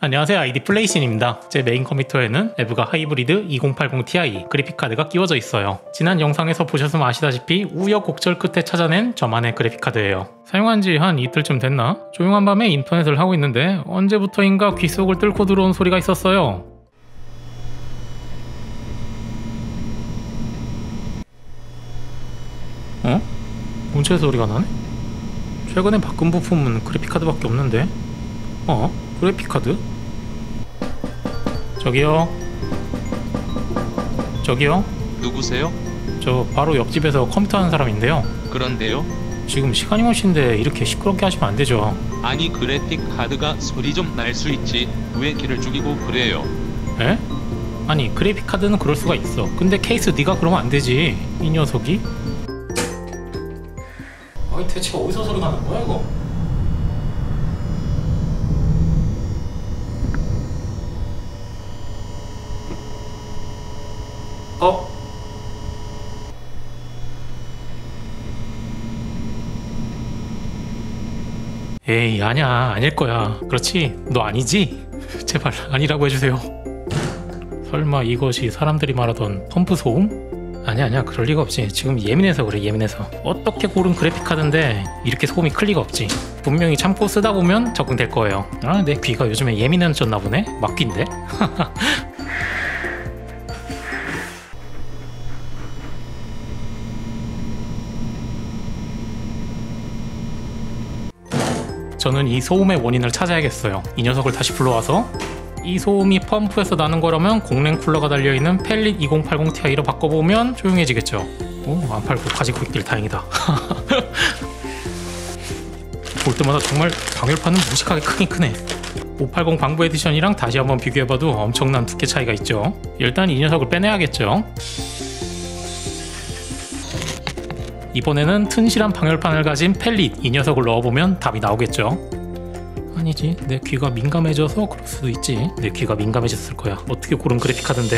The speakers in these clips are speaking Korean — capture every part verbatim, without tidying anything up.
안녕하세요, 아이디 플레이신입니다. 제 메인 컴퓨터에는 에브가 하이브리드 이공팔공 티아이 그래픽카드가 끼워져 있어요. 지난 영상에서 보셨으면 아시다시피 우여곡절 끝에 찾아낸 저만의 그래픽카드예요. 사용한 지 한 이틀쯤 됐나? 조용한 밤에 인터넷을 하고 있는데 언제부터인가 귓속을 뚫고 들어온 소리가 있었어요. 어? 문체 소리가 나네? 최근에 바꾼 부품은 그래픽카드밖에 없는데? 어? 그래픽카드? 저기요? 저기요? 누구세요? 저 바로 옆집에서 컴퓨터 하는 사람인데요. 그런데요? 지금 시간이 몇 시인데 이렇게 시끄럽게 하시면 안 되죠. 아니 그래픽 카드가 소리 좀 날 수 있지 왜 귀를 죽이고 그래요? 에? 아니 그래픽카드는 그럴 수가 있어. 근데 케이스 네가 그러면 안 되지. 이 녀석이? 아니 대체 어디서 소리 나는 거야 이거? 어? 에이 아니야 아닐 거야. 그렇지? 너 아니지? 제발 아니라고 해주세요. 설마 이것이 사람들이 말하던 펌프 소음? 아니야 아니야 그럴 리가 없지. 지금 예민해서 그래 예민해서. 어떻게 고른 그래픽카드인데 이렇게 소음이 클 리가 없지. 분명히 참고 쓰다 보면 적응될 거예요. 아 내 귀가 요즘에 예민해졌나 보네? 막귀인데? 저는 이 소음의 원인을 찾아야겠어요. 이 녀석을 다시 불러와서 이 소음이 펌프에서 나는 거라면 공랭 쿨러가 달려있는 펠릿 이공팔공 티아이로 바꿔보면 조용해지겠죠. 오, 안 팔고 가지고 있길 다행이다. 볼 때마다 정말 방열판은 무식하게 크긴 크네. 오백팔십 방부 에디션이랑 다시 한번 비교해봐도 엄청난 두께 차이가 있죠. 일단 이 녀석을 빼내야겠죠. 이번에는 튼실한 방열판을 가진 펠릿 이 녀석을 넣어보면 답이 나오겠죠. 아니지 내 귀가 민감해져서 그럴 수도 있지. 내 귀가 민감해졌을 거야. 어떻게 고른 그래픽카드인데.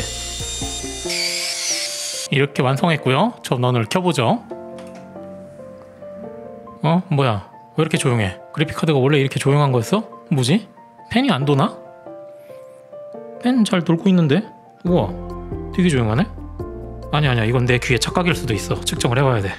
이렇게 완성했고요. 전원을 켜보죠. 어? 뭐야 왜 이렇게 조용해? 그래픽카드가 원래 이렇게 조용한 거였어? 뭐지? 팬이 안 도나? 팬 잘 돌고 있는데? 우와 되게 조용하네? 아니 아니야 이건 내 귀의 착각일 수도 있어. 측정을 해봐야 돼.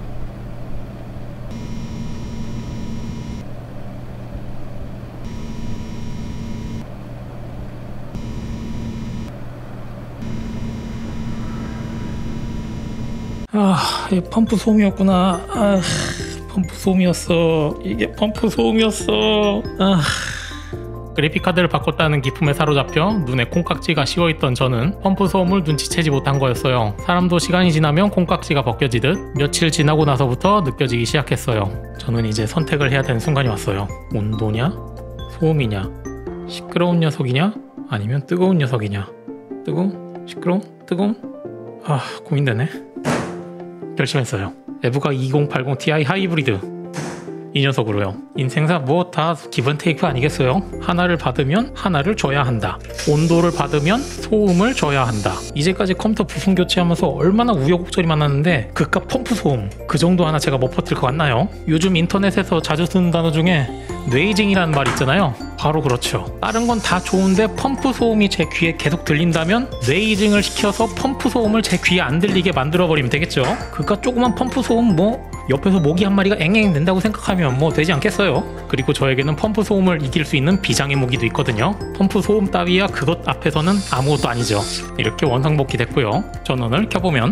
아, 이 펌프 소음이었구나. 아, 펌프 소음이었어. 이게 펌프 소음이었어. 아. 그래픽카드를 바꿨다는 기품에 사로잡혀 눈에 콩깍지가 씌워있던 저는 펌프 소음을 눈치채지 못한 거였어요. 사람도 시간이 지나면 콩깍지가 벗겨지듯 며칠 지나고 나서부터 느껴지기 시작했어요. 저는 이제 선택을 해야 되는 순간이 왔어요. 온도냐? 소음이냐? 시끄러운 녀석이냐? 아니면 뜨거운 녀석이냐? 뜨거운? 시끄러운? 뜨거운? 아 고민되네. 결심했어요. 에브가 이공팔공 티아이 하이브리드 이 녀석으로요. 인생사 뭐 다 기브앤테이크 아니겠어요? 하나를 받으면 하나를 줘야 한다. 온도를 받으면 소음을 줘야 한다. 이제까지 컴퓨터 부품 교체하면서 얼마나 우여곡절이 많았는데 그깟 펌프 소음 그 정도 하나 제가 못 버틸 것 같나요? 요즘 인터넷에서 자주 쓰는 단어 중에 뇌이징이라는 말 있잖아요. 바로 그렇죠. 다른 건 다 좋은데 펌프 소음이 제 귀에 계속 들린다면 뇌이징을 시켜서 펌프 소음을 제 귀에 안 들리게 만들어버리면 되겠죠. 그깟 조그만 펌프 소음 뭐 옆에서 모기 한 마리가 앵앵 된다고 생각하면 뭐 되지 않겠어요? 그리고 저에게는 펌프 소음을 이길 수 있는 비장의 무기도 있거든요. 펌프 소음 따위야 그것 앞에서는 아무것도 아니죠. 이렇게 원상복귀 됐고요. 전원을 켜보면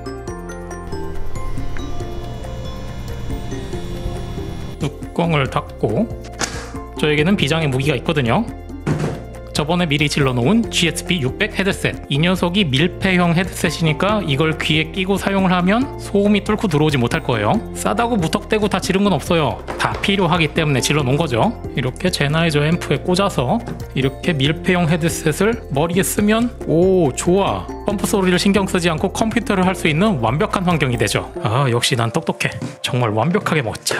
뚜껑을 닫고 저에게는 비장의 무기가 있거든요. 저번에 미리 질러놓은 지에스피 육백 헤드셋. 이 녀석이 밀폐형 헤드셋이니까 이걸 귀에 끼고 사용을 하면 소음이 뚫고 들어오지 못할 거예요. 싸다고 무턱대고 다 지른 건 없어요. 다 필요하기 때문에 질러놓은 거죠. 이렇게 제나이저 앰프에 꽂아서 이렇게 밀폐형 헤드셋을 머리에 쓰면 오 좋아. 펌프 소리를 신경 쓰지 않고 컴퓨터를 할 수 있는 완벽한 환경이 되죠. 아 역시 난 똑똑해. 정말 완벽하게 멋져.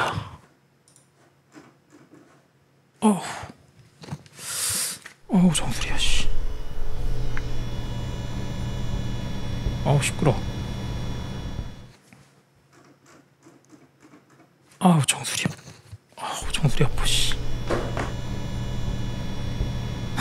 어우 어우 정수리야 씨. 어우 시끄러. 아우 정수리. 아우 정수리 아파 씨.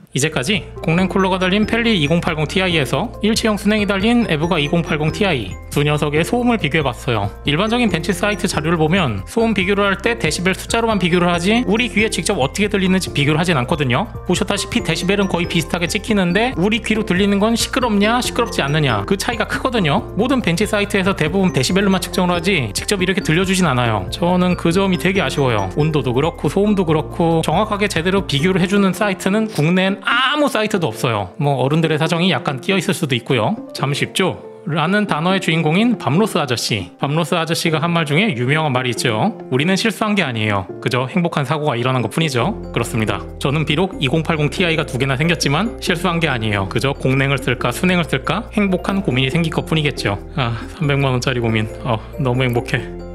이제까지 공랭 쿨러가 달린 펠리 이공팔공 티아이에서 일체형 순행이 달린 에브가 이공팔공 티아이 두 녀석의 소음을 비교해봤어요. 일반적인 벤치 사이트 자료를 보면 소음 비교를 할 때 데시벨 숫자로만 비교를 하지 우리 귀에 직접 어떻게 들리는지 비교를 하진 않거든요. 보셨다시피 데시벨은 거의 비슷하게 찍히는데 우리 귀로 들리는 건 시끄럽냐 시끄럽지 않느냐 그 차이가 크거든요. 모든 벤치 사이트에서 대부분 데시벨로만 측정을 하지 직접 이렇게 들려주진 않아요. 저는 그 점이 되게 아쉬워요. 온도도 그렇고 소음도 그렇고 정확하게 제대로 비교를 해주는 사이트는 국내엔 아무 사이트도 없어요. 뭐 어른들의 사정이 약간 끼어있을 수도 있고요. 참 쉽죠? 라는 단어의 주인공인 밤로스 아저씨. 밤로스 아저씨가 한 말 중에 유명한 말이 있죠. 우리는 실수한 게 아니에요. 그저 행복한 사고가 일어난 것 뿐이죠. 그렇습니다. 저는 비록 이공팔공 티아이가 두 개나 생겼지만 실수한 게 아니에요. 그저 공랭을 쓸까 순행을 쓸까 행복한 고민이 생긴 것 뿐이겠죠. 아 삼백만 원짜리 고민. 어, 너무 행복해.